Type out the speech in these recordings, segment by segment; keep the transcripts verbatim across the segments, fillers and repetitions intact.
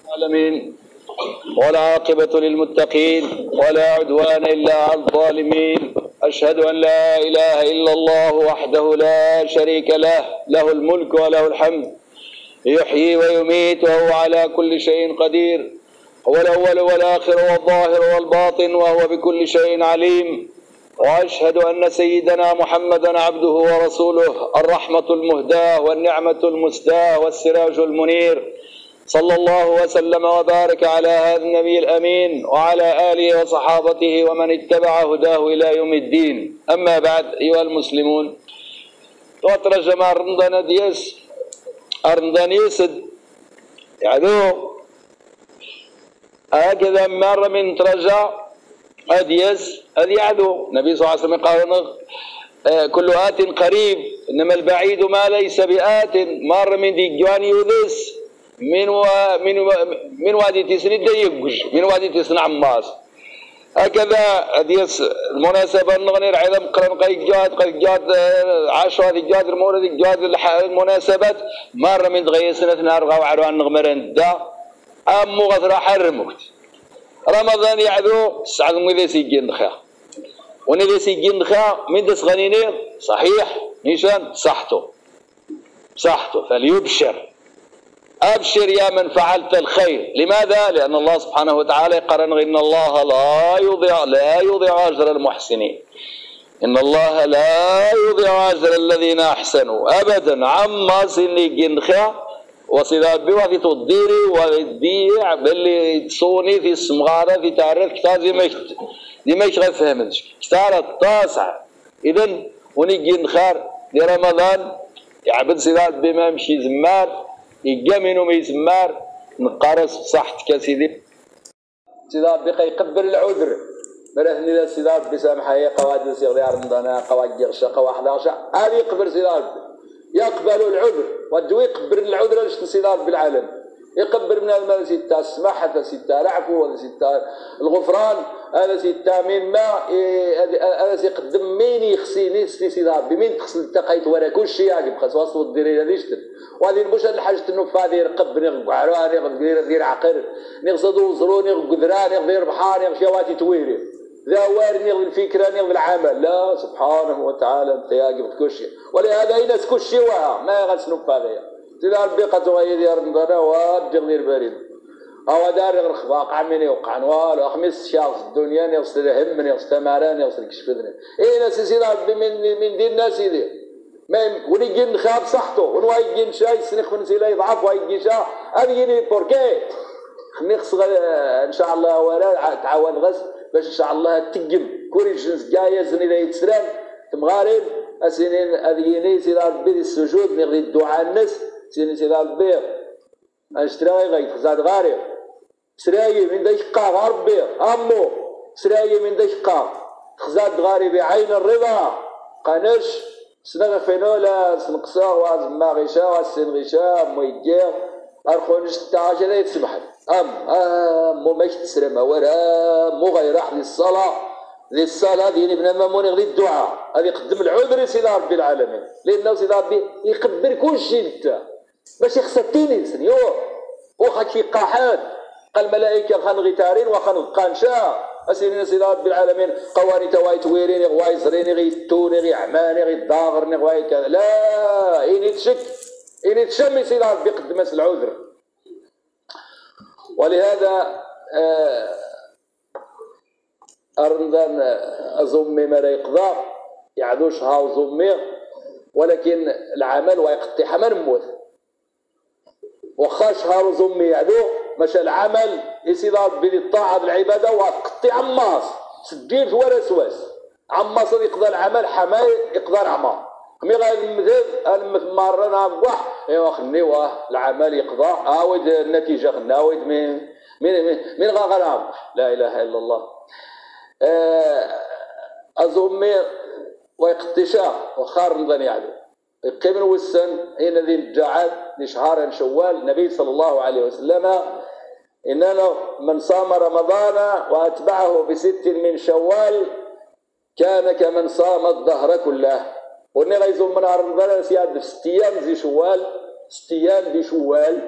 العالمين والعاقبة للمتقين ولا عدوان إلا على الظالمين. أشهد أن لا إله إلا الله وحده لا شريك له، له الملك وله الحمد، يحيي ويميت وهو على كل شيء قدير، هو الأول والآخر والظاهر والباطن وهو بكل شيء عليم. وأشهد أن سيدنا محمدا عبده ورسوله، الرحمة المهداة والنعمة المسداة والسراج المنير، صلى الله وسلم وبارك على هذا النبي الأمين وعلى آله وصحابته ومن اتبع هداه إلى يوم الدين. أما بعد، أيها المسلمون، ترجم رمضان ديس رمضان يسد يعني هكذا مرة من ترجع أديس أدي عدو. النبي صلى الله عليه وسلم قال كل آت قريب إنما البعيد ما ليس بآت. مرة من دي جواني يذس من و... من و... من وادي تسند يقش من وادي تسن عماس. هكذا أديس المناسبة نغني عظم قرن قيجات قيجات عشرة قيجات المورد قيجات المناسبات مرة من تغيسنا نارغا وعروان نغمرن دا أم غثرة حرمكت رمضان يعذو سعد مذي سيجين خا ونذي سيجين خا من دس غنيني صحيح نيشان صحته صحته فليبشر. أبشر يا من فعلت الخير. لماذا؟ لأن الله سبحانه وتعالى قرن إن الله لا يضيع لا يضيع أجر المحسنين. إن الله لا يضيع أجر الذين أحسنوا أبدا. عما سني جنخا وصيدات بي وفي تضيري ويديع باللي تصوني في السمغارة في تعرف كتاب دي مش دي مش غفهمتش كتاب التاسع. إذن ونيجي نخار لرمضان يعبد صيدات بما مشي زمار يجامنوا ما يزمار نقارس صحتك يا سيدي. صيدات بقى يقبل العذر مرهني لا صيدات بسامحه هي قواعد صيغ رمضان قواعد يغشى قواعد حداشر هذه يقبل صيدات يقبل العذر ودو يقبل العذر لاش تصيدات بالعالم يقبل من المال ستة السماح هذا ستة العفو هذا ستة الغفران هذا ستة من ما هذا يقدم مين يخسيني ستيدات بمين تغسل التقيت ورا كل شيء يعجب خاص وصل الديري هذه يشتر وهذه مش هذه الحاجة النوف هذه يرقب نغ عران يغ دير عقر نغصدو وزرون يغ قدران يغ دير بحار يغ شواتي تويري ذا وارن يغ الفكرة يغ العمل. لا سبحانه وتعالى انت يعجب كل شيء ولهذا ينس كل شيء وها ما يغسنوف هذا تدار بقى غير يا رمضان وابجغ غير بارد أو دار غير خفاق عمني وقعن والو خمس شخص الدنيا يغسل هم من يغسل ماران يغسل كشفذني إيه ناس يصير من من دين الناس يدي ما ونيجي نخاب صحته ونوايجي نشاي سنخ من سيلا يضعف وايجي شا أبيني بوركي نخص إن شاء الله ولا تعاون غس باش إن شاء الله تجم كوريجنس جاية زني لا يتسلم تمغارب أسنين أبيني سيلا بدي السجود نغدي الدعاء الناس سيني سيدا البير اشتراي غيت خزاد غاري سراي من دشقا غربي امو سراي من دشقا خزاد غاري بعين الرضا قنش سنغ فينولا سنقصا وازما غيشا واسن غيشا مويجير ارخونش تاجا يتسبح ام ام مو مش تسرم ورا مو غير راح للصلاه للصلاه ديني ابن مامون غير الدعاء هذا يقدم العذر سيدنا رب العالمين لانه سيدنا ربي يقبل كل شيء انت باش يخسرتيني سنيور وخا شي قاحات قال الملائكه خان غيتارين وخان قانشا اسيرين سيدنا رب العالمين قواني تواي تويرين غواي زريني غيتوني غي عماني غي ضاغرني غواي كذا. لا اني تشك اني تشمي سيدنا ربي يقدم العذر. ولهذا آه رمضان أزمي ما يقضى يعدوش هاو زمي ولكن العمل ويقطع حمل موت وخاش هاو زمي يعدو مشى العمل يصير بالطاعة بالعبادة وقطع عماص سجيل ولا سواس عماص يقضى العمل حماي يقضى العمى مي غير المثل المثمر نبح ايوا خنيوه العمل يقضى عاود النتيجة خناود من من من غرام. لا إله إلا الله. أزومي ويقتشا وخار رمضان يعدو يقيم وسن حين ذي الجعاد لشهر شوال. النبي صلى الله عليه وسلم إننا من صام رمضان وأتبعه بست من شوال كان كمن صام الدهر كله. وني غيزوم من رمضان سياد في ست أيام زي شوال ست أيام دي شوال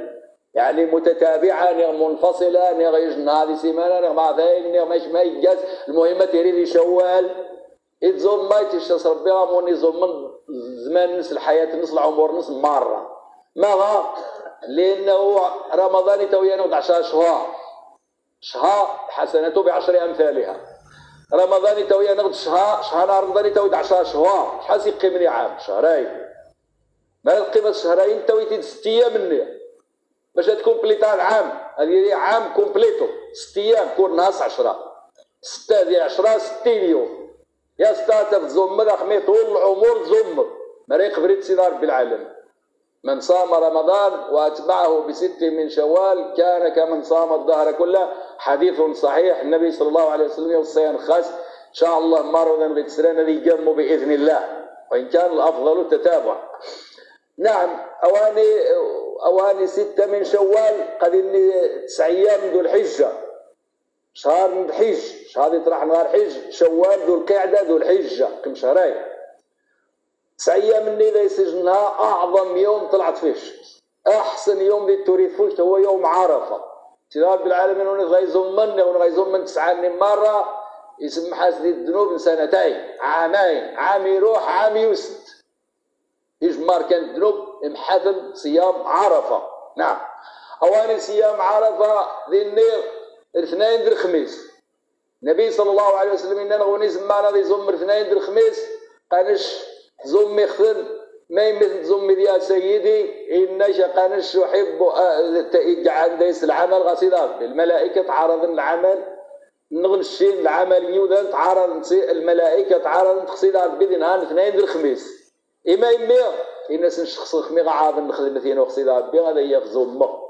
يعني متتابعة نغ منفصلة نغ يجن هذه سيمانة نغ بعدين نغ ماش ما يجاز المهمة تريد يشوال يتزوم ما يتشتس ربي غامون يزوم من زمان نص الحياة نص العمر نص مرة ما غا لأنه رمضان تويا نغ عشرة شهر شهر حسنته بعشر أمثالها رمضان تويا نغ شهر شهر رمضان تويا عشرة شهر شحال يقيم لي عام شهرين ما قيمة شهرين توي تيد ست أيام مني باش تكومبليتا العام هذه عام كومبليتو ست أيام كون ناقص عشرة ستة هذه عشرة ستين يوم يا ستة تزمر أخمي طول العمر تزمر ما يقبل سيدي ربي العالم من صام رمضان وأتبعه بست من شوال كان كمن صام الدهر كله حديث صحيح النبي صلى الله عليه وسلم يوصيان خاص إن شاء الله مرة غيتسران ذي جمه بإذن الله وإن كان الأفضل التتابع. نعم أواني أواني ستة من شوال قد إني تسع أيام ذو الحجة شهر من الحج شهر يطرح نهار حج شوال ذو القعدة ذو الحجة كم شهرين تسع أيام مني ذا يسجنها أعظم يوم طلعت فيه الشمس أحسن يوم ذي تريد فيه هو يوم عرفة سيدي رب العالمين ونغيزمن ونغيزمن تسعة مرة يسمى حاسد الذنوب من سنتين عامين عام يروح عام يوسد يجمر كانت الذنوب امحثل صيام عرفة. نعم أواني صيام عرفة ذي النير الاثنين ذي الخميس النبي صلى الله عليه وسلم إننا غني زمانا ذي زمر اثنين ذي الخميس قانش زمي خذن ما يمثل زمي يا سيدي إنش قانش يحب عند العمل غسيلات الملائكة تعرض العمل نغنشين العمل يودا تعرض الملائكة تعرض تخصيلات بإذن هان اثنين ذي الخميس إما إما الناس نشخص خميغ عاد نخدم مثلا وخصيلات بي هذا يفزو المغ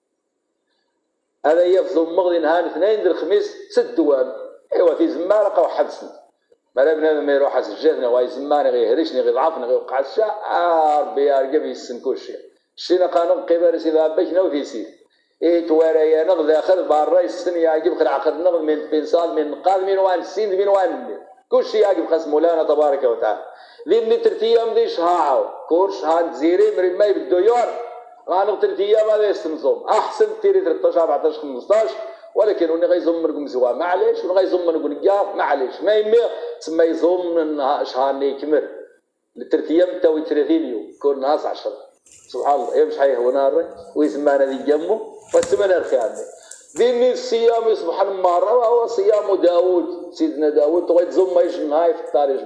هذا يفزو المغ ذي نهان اثنين ذي الخميس ست دوام ايوا في زمان لقاو حبسنا مالا بنادم ما يروح سجلنا واي زمان غير يهرشني غير ضعفنا غير وقع الشاء ربي يرقب يسن كل شيء شينا قانون قبل سيدا بشنا وفي سيد ايه تواريا نغ داخل برا يسن يعجب خل عقد نغ من بنصاد من قال من وان سين من وان كل شيء يعجب خاص مولانا تبارك وتعالى لأن ترتيام دي شهاعو كورش هان زيري مرين ماي بالديار غانو ترتيام هذا يستنزوم أحسن تيري ثلاثة عشر أربعة عشر خمسة عشر ولكن وني غيزوم منكم زوا معليش وني غيزوم منكم نجار معليش ما يمي تسمى يزوم من شهرني كمر الترتيام تاوي ثلاثين يوم كون ناس عشرة سبحان الله يمشي حيه ونار ويسمانا ذي جمه فسمنا الخيانة ذي الصيام سبحان مرة وهو صيام داود سيدنا داود تغيت زوم ما يجن هاي في التاريخ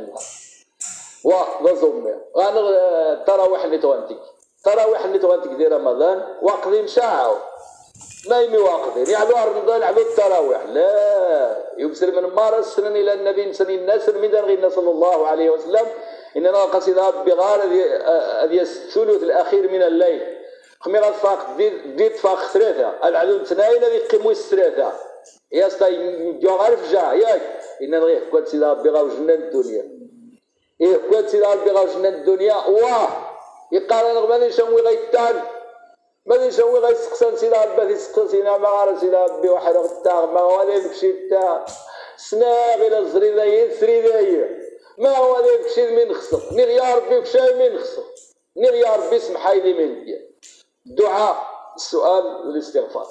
وظمه أنا تراويح اللي توانتك تراويح اللي توانتك دي رمضان واقضين شاعوا ما يمي واقضين يعني رمضان عبد التراويح لا يبصر من مارس سنن إلى النبي سنين الناس من دغينا صلى الله عليه وسلم إننا قصيدها بغار هذه الثلث الأخير من الليل خميرة فاق ديت فاق ثلاثة العدد اثنين اللي يقيموا الثلاثة يستي يعرف جا ياك إننا غير كنت سيدها بغار جنة الدنيا إيه كنت سيدها بغار جنة الدنيا واه يقال أنا ماذا يسوي غيتان ماذا يسوي غيسقسن سيدها بث يسقسنا ما غار سيدها بواحد غتاغ ما هو هذا يمشي تا سناغ إلى الزريدة يثري ما هو هذا يمشي من خسر نير يا ربي وكشاي من خسر نير يا ربي اسمح لي من ديال الدعاء السؤال والاستغفار.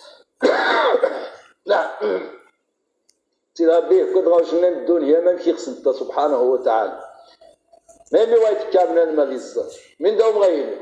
نعم سيدي ربي كنت غاوشنا الدنيا ما مشي خصنت سبحانه وتعالى ما يمي وايت كامنا الماضي الزهر من دوم غيري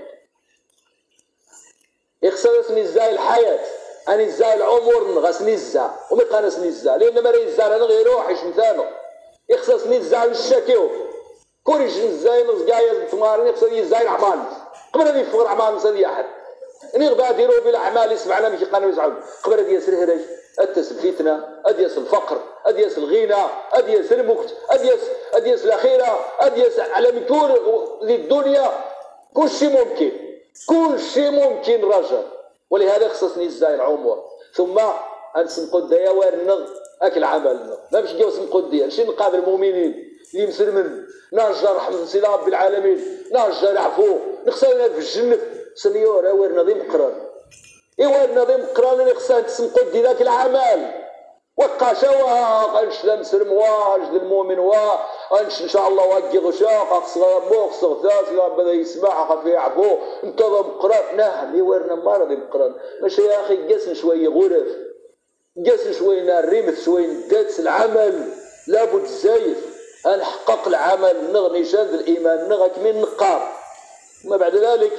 يخسر اسمي الزاي الحياة أنا الزاي العمر غاسني الزا وما قانسني الزا لأن ما راه الزا أنا غير روحش مثانو يخسر اسمي الزاي الشاكيو كوريش الزاي نص قايز بتمارين يخسر الزاي العمان قبل هذه فقر عمان مسدي أحد إني غبا ديروا بالأعمال يسمعنا مش قانون يزعلون قبل هذه يسر هرج أديس الفتنة أديس الفقر أديس الغنى أديس المكت أديس أديس الأخيرة أديس على مكون للدنيا كل شيء ممكن كل شيء ممكن رجل ولهذا خصصني الزاي العمر ثم أنس نقد وارنغ أكل عملنا ما باش نجاوز نقد نمشي نقابل المؤمنين اللي مسلمين نرجى رحمة سيدي رب العالمين نرجى العفو نخسرنا في الجنة سنيور وير نظيم قران ايوار نظيم قران اللي خصها تسنقد ذاك العمل وقاشوا قنش لمسلم واجد المؤمن وا انش ان شاء الله واجي غشاق اقصى موق صغثاس لا بدا يسمع خفي يعفو انتظم قران نعم يورنا مرض بقران ماشي يا اخي قسن شويه غرف قسن شويه نار ريمث شويه ندات العمل لابد زايف نحقق العمل نغني شاد الايمان نغك من نقار ما بعد ذلك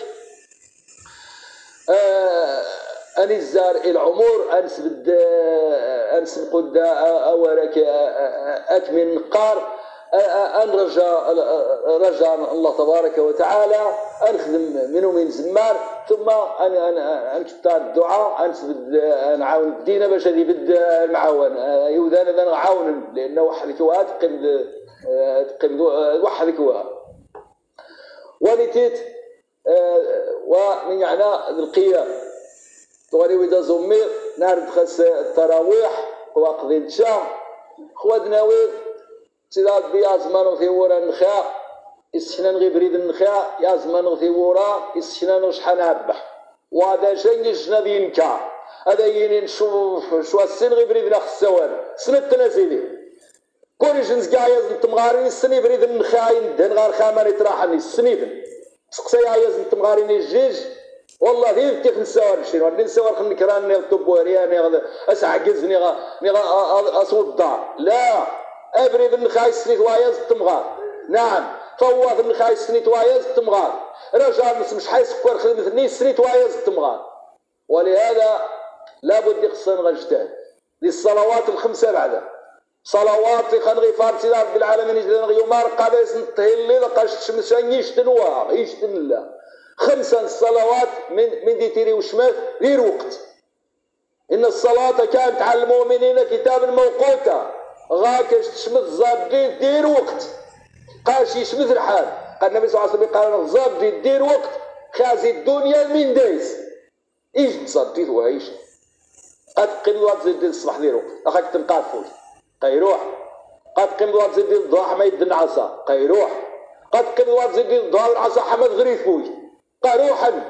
آه أني الزار العمر أنسبد أنسب قد أورك أكمل نقار أن رجاء رجاء الله تبارك وتعالى أنخدم منه من زمان ثم أنا أنا أنكتر الدعاء أنسبد نعاون الدين باش هذه بد المعاون يوذان أنا نعاون لأنه واحد كوا تقم تقم واحد كوا ولتيت ومن يعني القيام تغني وإذا زمير نهار تخس التراويح وقضي الشهر خوادنا ويد سيدات بيا زمان في ورا النخاء يسحنا نغي بريد النخاء يا زمان في ورا يسحنا نشحن هبح وهذا شيء يشنا بينكار هذا يني نشوف شو السن غي بريد نخ السوار سنة تنازلي كل جنس قايز نتمغارين السني بريد النخاء يندهن غير خاماني تراحني السنيفن سقسي عايز نتمغارين الجيج والله في كيف نسوار شي ودي نسوار خلني كراني الطبورياني غدا اسعجزني غا غا اصوت الدار لا ابرد النخاي سنيت وايز التمغار نعم فوض النخاي سنيت وايز التمغار رجال مش حي سكر خدمتني سنيت وايز التمغار ولهذا لابد يخصن غجتان للصلوات الخمسه بعدها صلوات خنغي فارسي رب العالمين يجدن يوم قابس نتهلي لقاش الشمس يشتنوها يشتن الله خمسا الصلوات من من دي تيري وشمال غير وقت ان الصلاه كانت على المؤمنين كتابا موقوتا غاكش تشمت زابدي دير وقت قاش يشمت الحال قال النبي صلى الله عليه وسلم قال زابدي دير وقت خازي الدنيا من دايس ايش تصديت وعيش اتقن وقت زيد الصباح دير وقت اخاك تنقاد فوق قيروح قد قيم وقت زيد الضحى ما يدن عصا قيروح قد قيم وقت زيد الضحى العصا حمد غريف فوق قروحا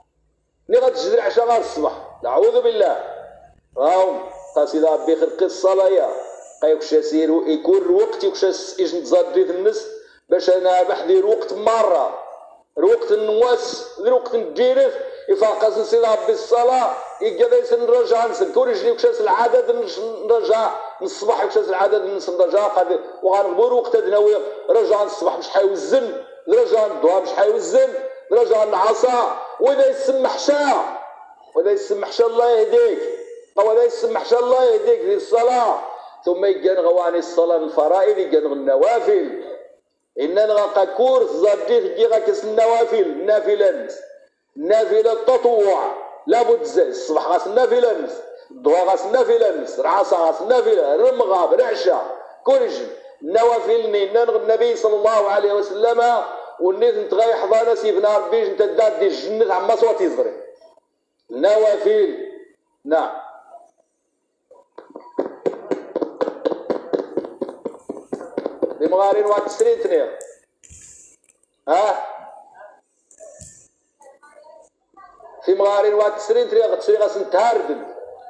نغد تجدر عشاء غير الصباح نعوذ بالله راهم قاسيدا بخرق الصلاة يا قيوكش يسير يكون الوقت يكش إيش نتزادي في النس باش أنا بحدير وقت مرة الوقت النواس الوقت الجيرف يفاقس نسيدا بالصلاة يجدا يسن نرجع نسن كل يجري يكش العدد نرجع من الصباح يكش العدد نرجع قد وغنغبر وقت دناوي رجع الصباح مش حيوزن رجع الضوء مش حيوزن رجع العصا وإذا يسمح شاء وإذا يسمح شاء الله يهديك أو إذا يسمح شاء الله يهديك للصلاة ثم يجن غواني الصلاة الفرائض يجن النوافل إننا نغاق كورس زاديت جيغا كس النوافل النافلة النافلة التطوع لابد زي الصباح غاس النافلة الضوء غاس النافلة العصا غاس النافلة رمغاب رعشة كلش النوافل النبي صلى الله عليه وسلم والنيت نتغاي حضانة سيفنا ربيش انت داد دي الجنة عما صوتي صغري النوافل نعم دي مغارين واحد سرين تنير ها في مغارين واحد سرين تنير غتسري غاسن تهاردن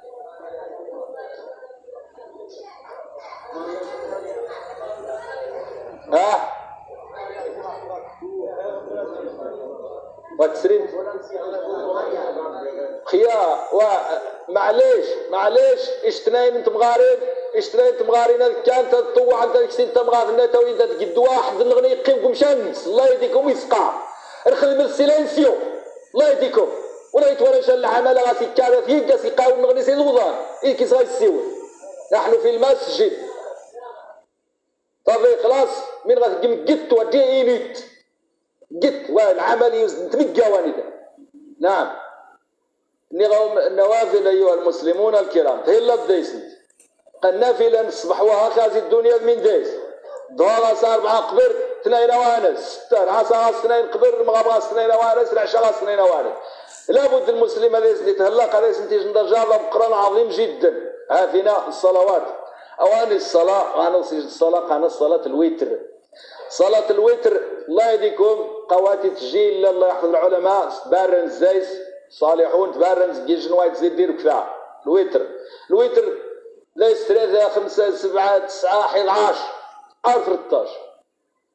ها وتسرين خيا ومعليش معليش اشتنين انت مغارين اشتنين انت مغارين كانت تطوع انت كسين تمغارنا تو انت تقد واحد نغني يقيمكم شمس الله يديكم يسقى الخدم السيلانسيو الله يديكم ولا يتورش العمل غاسي كذا فيك غاسي قاو نغني سي الوضان اي كيس غيسيو نحن في المسجد طبي خلاص من غتقم قد ودي ايميت قد والعمل يتبقى والده نعم نغاو النوافل ايها المسلمون الكرام هلا بديسنت النافله نصبح وها خازي الدنيا من ديس ضوغا صار مع قبر اثنين وانس ستة عصا اثنين قبر مغابغا اثنين وانس العشاء اثنين وانس لابد المسلم هذا يتهلق هذا يسنتيج درجه قران عظيم جدا ها فينا الصلوات اواني الصلاه غنوصي الصلاه قانا الصلاه الوتر صلاة الوتر الله يهديكم قواتي تجيل الله يحفظ العلماء تبارن زيس صالحون تبارن جيجن وايد زيد دير كفاح الوتر الوتر ليس ثلاثة خمسة سبعة تسعة حداش أو ثلاثة عشر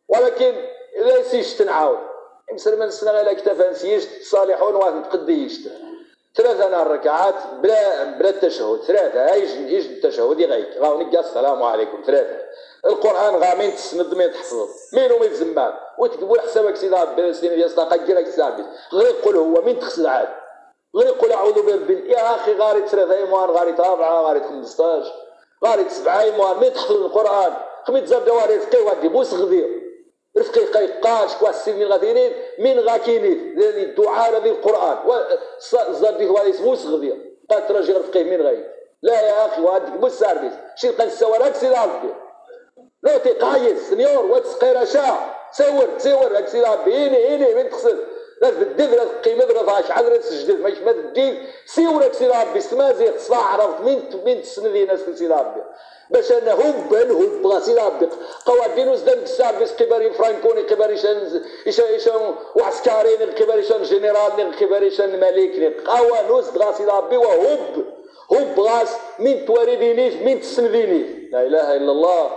ولكن لا يسيش تنعاود مسلم السنه غير كتافا نسيش الصالحون واحد نتقديش ثلاثه نهار ركعات بلا بلا التشهد ثلاثه يجي يجي التشهد يغيك غاوني السلام عليكم ثلاثه القران غا مين تسند مين تحفظ مين ومين تزمار وتقول حسابك سيدي ربي سيدي ديال صدقه كيراك تسابي غير قول هو مين تغسل عاد غير قول اعوذ برب يا اخي غاري ثلاثه ايمان غاري أربعة غاري خمسطاش غاري سبعه ايمان مين تحفظ القران خميت زاب دواري رفقي وادي بوس غذير رفقي قيقاش كواس من غاديين من غاكينيت الدعاء هذا القران زاد ديك وادي بوس غذير قالت راجل رفقي من غايب لا يا اخي واديك بوس ساربيس شي لقى السوارات سيدي ربي لو تقايس سنيور وتسقير شا سور سور هاك سيدي ربي هيني هيني من تغسل لا تبدل لا تقيم لا شحال راه تسجد ماشي ما تدير سيورك سيدي ربي سمازيغ تصلح عرفت من من تسندي ناس سيدي ربي باش انا هب هب بغا سيدي ربي قوادين وزدان السيرفيس كباري فرانكوني كباري شان ايش وعسكريين كباري شان جنرال كباري شان ملك قوانوس بغا سيدي ربي وهب هب غاس من توارديني من تسنديني لا اله الا الله.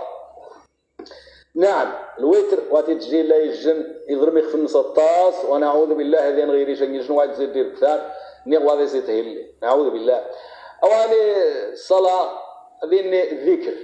نعم الوتر واتي تجي لا يجن يضرب يخف النص الطاس ونعوذ بالله هذين غيري شن يجن واحد زيد دير كثار نيغ واحد يسيتهل لي نعوذ بالله. اواني الصلاه هذين الذكر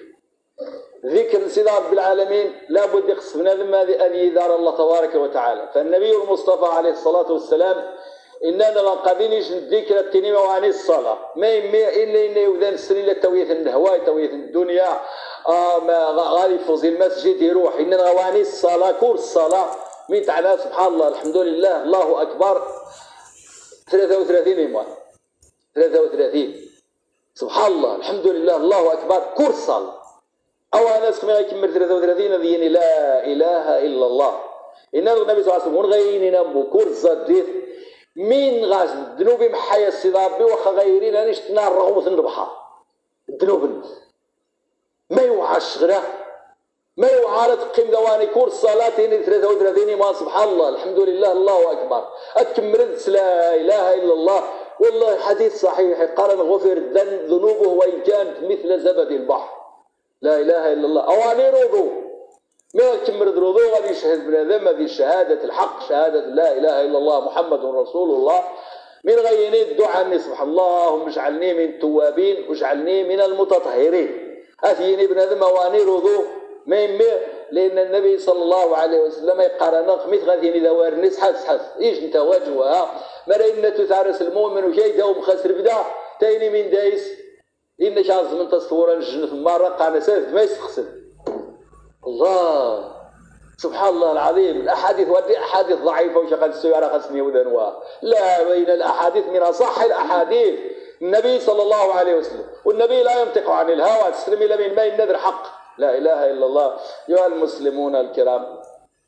ذكر سيدي رب العالمين لابد يقص بنادم هذه هذه دار الله تبارك وتعالى. فالنبي المصطفى عليه الصلاه والسلام اننا لا قادينيش الذكر التنيمه وعن الصلاه ما يمي الا الا يودان السنين تويث الهواء تويث الدنيا آه ما غادي يفوز المسجد يروح اننا غواني الصلاه كل الصلاه من تعالى سبحان الله الحمد لله الله اكبر ثلاثة وثلاثين ايمان ثلاثة وثلاثين سبحان الله الحمد لله الله اكبر كل صلاه او ناس كما يكمل ثلاثة وثلاثين هذه لا اله الا الله ان النبي صلى الله عليه وسلم غيرين نبو كل زاديت من غاز الذنوب محيا السيدي ربي واخا غيرين انيش تنار رغوث البحر الذنوب ما يوعاش غيره ما يوعى تقيم دواني كور الصلاة ثلاثة وثلاثين ما سبحان الله الحمد لله الله أكبر أتكمل لا إله إلا الله والله حديث صحيح قال غفر ذنوبه وإن كانت مثل زبد البحر لا إله إلا الله أواني رضو ما تكمل رضو غادي يشهد بنادم هذه شهادة الحق شهادة لا إله إلا الله محمد رسول الله من غيني الدعاء سبحان الله اللهم اجعلني من التوابين واجعلني من المتطهرين أثيني بنادم أواني رضو ما يمي لأن النبي صلى الله عليه وسلم يقارن خميس غادي دوار الناس حس حس إيش أنت واجهها مرينا تثارس المؤمن وشي داوم خسر بدا تاني من دايس إن شاز من تصورا الجنة مرة قانا سيف ما يستخسر الله سبحان الله العظيم. الأحاديث ودي أحاديث ضعيفة وشغل السيارة خصني وذنوها لا بين الأحاديث من أصح الأحاديث النبي صلى الله عليه وسلم والنبي لا ينطق عن الهوى تسلم إلى من ما النذر حق لا إله إلا الله. أيها المسلمون الكرام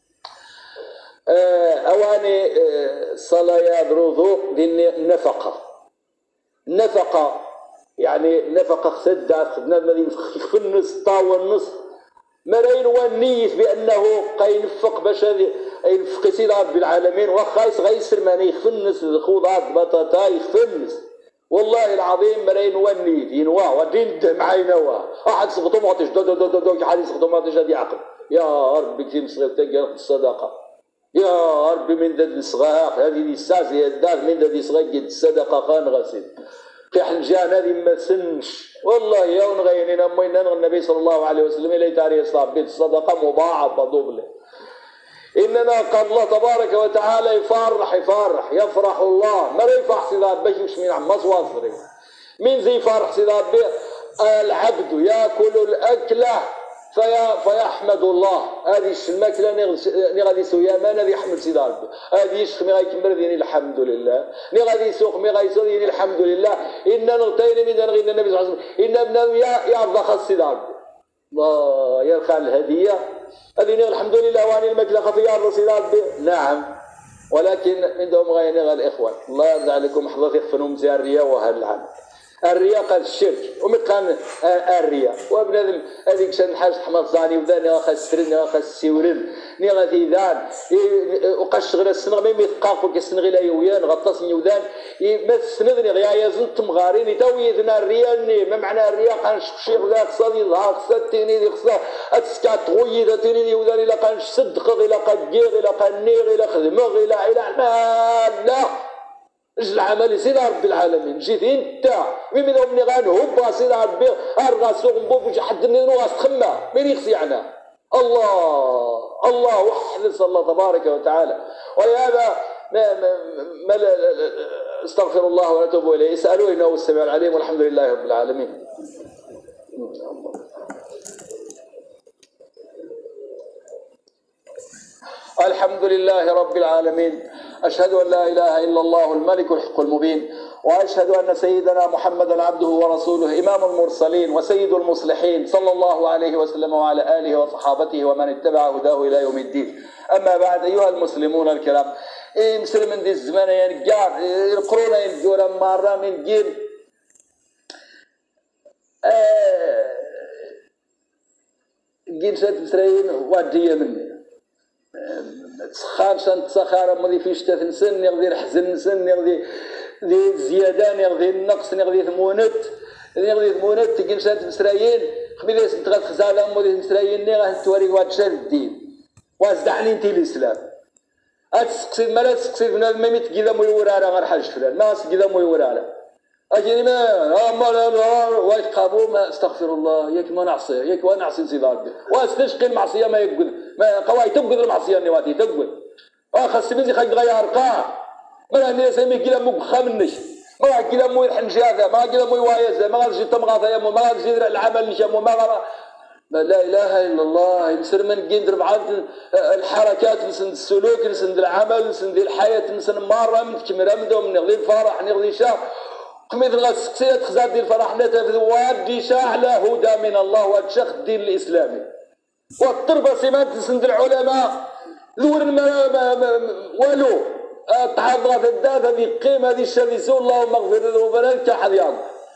أواني صلاة ذروذو النفقة النفقة يعني نفقة خسدة خدنا الذي يخف النص طاوى النص مرين ونيث بأنه قينفق باش ينفق سيدي رب العالمين واخا يسغيسر ماني يخف النص الخضار بطاطا يخف النص والله العظيم مرين ونيت ينوا ودين دم عينوا احد سقطوا ما تيش دو دو دو دو حد يسقطوا ما تيش هذه عقل يا ربي كثير مصغر تلقى الصدقه يا ربي من ذا الصغار هذه الساس هي الدار من ذا الصغار قد الصدقه خان غسيل في حنجان هذه ما سنش والله يا ونغينين امين النبي صلى الله عليه وسلم الى تاريخ صاحب الصدقه مضاعفه دوبله إننا قال الله تبارك وتعالى يفرح يفرح يفرح الله ما يفرح سيدي ربي مش من عماس واصري من زي فرح سيدي ربي العبد ياكل الأكلة فيا فيحمد الله هذه الماكلة ني غادي يسويها ما نادي يحمد سيدي ربي هذه يشخ مي غيكمل ديني الحمد لله ني غادي يسوق مي غيسوق ديني الحمد لله إن نغتين من غير النبي صلى الله عليه وسلم إن ابن يا يا ضخ سيدي ربي الله يرخى الهدية هذه الحمد لله واني الماكلة خفية الرسول ربي نعم ولكن عندهم غير الإخوان الله يرضى عليكم حظاظ يخفنهم زيارية وهالعام الرياء قال الشرك ومن قال الرياء وبنادم هذيك شان حاج حمد زاني وذاني خاص سرن خاص سيورن ني غادي ذان وقاش غير السنغ ما يثقاق وكسنغ لا يويان غطاس يودان ما سندني غيا يزن تمغارين تويدنا الرياء ما معنى الرياء قال شيخ ذاك صدي ظهر ستيني دي خصها اتسكات غويده تيني يودان الا قال صدق الا قال دير الا قال نير الا خدمه الا الا لا اش العمل سيدي رب العالمين جيت انت مين مني غنهب سيدي ربي ارغاسو غنبوب وجي حد منو غاستخمى مين يخصي عنا الله الله وحد الله تبارك وتعالى ولهذا ما ما ما استغفر الله ونتوب اليه اسالوه انه هو السميع العليم والحمد لله رب العالمين. الحمد لله رب العالمين. أشهد أن لا إله إلا الله الملك الحق المبين وأشهد أن سيدنا محمدا عبده ورسوله إمام المرسلين وسيد المصلحين صلى الله عليه وسلم وعلى آله وصحابته ومن اتبع هداه إلى يوم الدين. أما بعد أيها المسلمون الكرام إيه مسلم من دي الزمان ينقار القرون ينقور مرة من جيل آه جيل شاد مسرين وادية مني تسخار شان تسخار مضي في شتات نسن يغذي حزن نسن يغذي ذي زيادان يغذي النقص يغذي ثمونت يغذي ثمونت تقول شات مسرايين خبيلي سنتغاد خزالة مضي مسرايين ني غاه توري واد شاد الدين وازدعني انتي الاسلام اتسقسي مالا تسقسي بنادم ما ميتكيدا مو يورارا غير حاج فلان ما سكيدا مو يورارا اجيني ما ما لا ويتقابو ما استغفر الله ياك ما نعصي ياك وانا نعصي سيدي ربي واستشقي المعصيه ما يقول ما قواي تقول المعصيه نواتي تقول اخس بنزي خاك غير قاع ما انا سامي كيلا مو خامنش ما كيلا مو الحنجاذه ما كيلا مو وايزه ما غادي تمغاثه يا مو ما غادي العمل نشمو ما غادي ما لا اله الا الله نسر من قندر بعض الحركات نسند السلوك نسند العمل نسند الحياه نسند مره من كمره من نغذي الفرح نغذي شاء قميت غاسقسيت خزاد ديال الفرح نتا وادي شاع على هدى من الله وادشخ الدين الاسلامي والتربه سمات تسند العلماء ذور ما, ما, ما والو تعرض الداد هذه قيمه هذه الشريسه اللهم اغفر ذنوبنا كحيان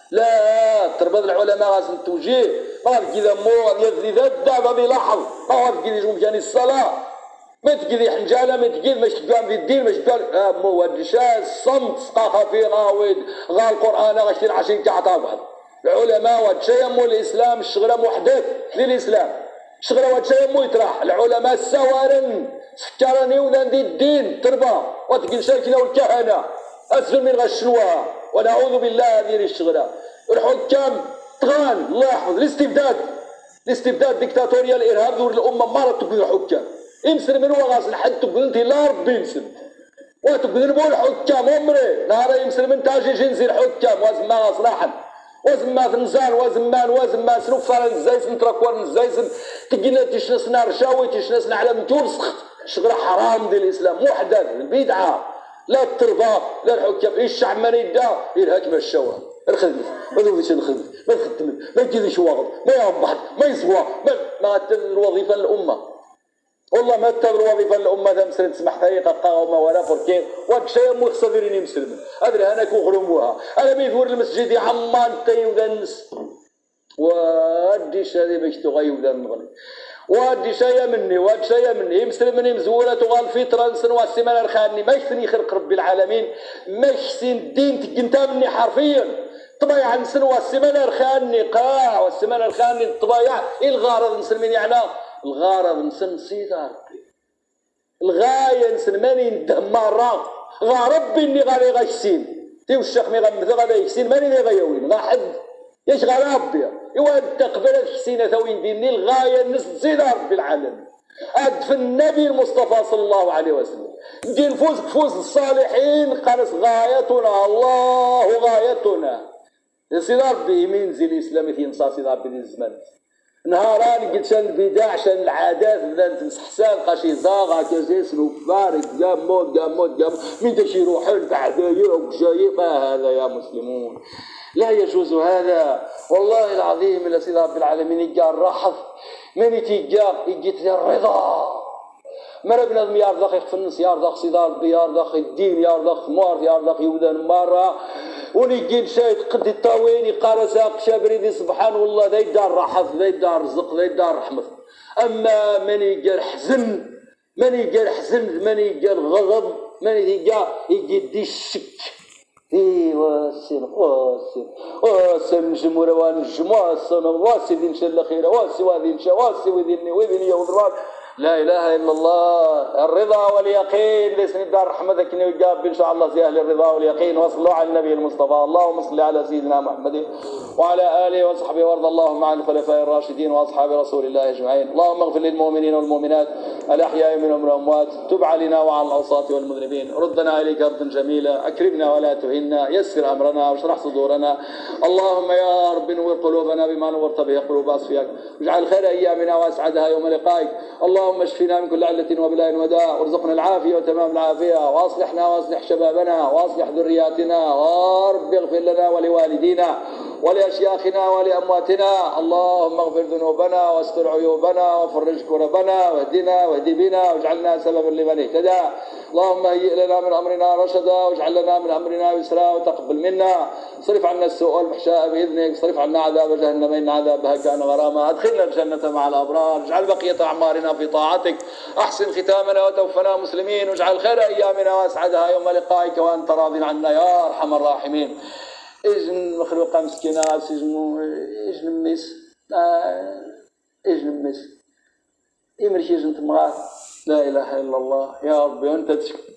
لا تربه العلماء غاس التوجيه ما غادي كذا مو غادي ذا الدعوه بيلاحظ ما غادي كذا مكان الصلاه ما تقولي حنجاله ما تقول مش تقام في الدين مش تقول آه مو ودشا الصمت سقاقه في غاويد غا القران غاشين عشين كعطا بعض العلماء ودشا يمو الاسلام الشغله محدث للاسلام الشغله ودشا يمو يطرح العلماء السوارن سكراني ولادي الدين تربى وتقول شاركنا والكهنه اسفل من غشنوها ونعوذ بالله هذه الشغله الحكام طغان الله يحفظ الاستبداد الاستبداد ديكتاتوريا الارهاب دور الامه ما تقول الحكام يمسن من هو غاصن حد تقول انت لا ربي يمسن وتقول بول الحكام عمري نهار يمسن من تاجي جنسي الحكام وازن ما صراحا وازن ما تنزان وازن ما وازن ما سلوك فارن زيسن تراكوان زيسن تقينا تشنسنا رشاوي تشنسنا على متورسخت شغله حرام ديال الاسلام محدث البدعه لا التربه لا الحكام الشعب ما يدا يرهك الشوارع الخدمه ما تقولش الخدمه ما تخدم ما تجيش واغد ما يربح ما يسوى ما ما الوظيفه للامه والله ما تبر الوظيفه للامه ذا مسلم تسمح طريقه قاومه ولا فركين واك شيء مو خصديرني مسلم ادري انا كوغرموها انا بيدور المسجد يا عمان طيب ذا النس وادي شادي باش تغيب ذا النغلي وادي شيء مني واد شيء مني مسلم مني مزوره تغال فطره نسن والسيمانه الخاني ما يحسن يخرق رب العالمين ما يحسن الدين تقنتا مني حرفيا طبيعة نسن والسيمانه الخاني قاع والسيمانه الخاني طبيعة ايه الغرض المسلمين يعني الغرض نسن سيدي ربي الغايه نسن ماني ندهم مرة غا ربي اني غادي غيحسين تيو الشيخ مي غمث غادي يحسين ماني اللي غيوين غا حد ياش غا ربي ايوا انت قبلت حسينه ثوين ديني الغايه نسن سيدي ربي العالمين ادف النبي المصطفى صلى الله عليه وسلم ندير نفوز بفوز الصالحين قالت غايتنا الله غايتنا يا سيدي ربي منزل الاسلام تينصا سيدي ربي ديال الزمان نهاران قلت شان البدع شان العادات بدات مسحسان قاشي زاغا كازيس وفارق جامود جامود جامود من تشي يروحون بعدايا وجاي ما هذا يا مسلمون لا يجوز هذا والله العظيم الا سيدي رب العالمين يجا الرحف من يتيجا يجيت الرضا مرة بنادم يرضخ في النص يرضخ سيدي ربي يرضخ الدين يرضخ مار يرضخ يودان مرة ونيجي نشاهد قد الطاوين يقال ساق شابريدي سبحان الله ذا يدار رحف ذا يدار رزق ذا يدار رحمة. أما من يجي حزن من يجي حزن من يجي غضب من يجي يجي دي الشك. إيه واسن واسن واسن نجمو راه نجمو واسن واسن إن شاء الله خير واسن وذي إن شاء واسن وذي وذي يوم لا إله إلا الله. الرضا واليقين ليس ندار رحمتك نجاب إن شاء الله في أهل الرضا واليقين. وصلوا على النبي المصطفى. اللهم صل على سيدنا محمد وعلى آله وصحبه وارض اللهم عن الخلفاء الراشدين وأصحاب رسول الله أجمعين. اللهم اغفر للمؤمنين والمؤمنات الأحياء منهم والأموات. تب علينا وعلى العصاة والمذنبين. ردنا إليك ردا جميلا. أكرمنا ولا تهنا. يسر أمرنا واشرح صدورنا. اللهم يا رب نور قلوبنا بما نورت به قلوب أصفياك. واجعل خير أيامنا وأسعدها يوم لقائك. اللهم اشفنا من كل علة وبلاء وداء وارزقنا العافية وتمام العافية واصلحنا واصلح شبابنا واصلح ذرياتنا ورب اغفر لنا ولوالدينا ولأشياخنا ولأمواتنا. اللهم اغفر ذنوبنا واستر عيوبنا وفرج كربنا واهدنا واهد بنا واجعلنا سببا لمن اهتدى. اللهم هيئ لنا من أمرنا رشدا واجعل لنا من أمرنا يسرا وتقبل منا. صرف عنا السوء والفحشاء بإذنك. صرف عنا عذاب جهنم إن عذابها كان غراما. أدخلنا الجنة مع الأبرار. اجعل بقية أعمارنا في طاعتك. أحسن ختامنا وتوفنا مسلمين. واجعل خير أيامنا وأسعدها يوم لقائك وأنت راض عنا يا أرحم الراحمين. إجن مخلوقة مسكينة سجن إجن ميس إجن ميس إمريكي جنت مغار. لا إله إلا الله. يا ربي أنت تشكر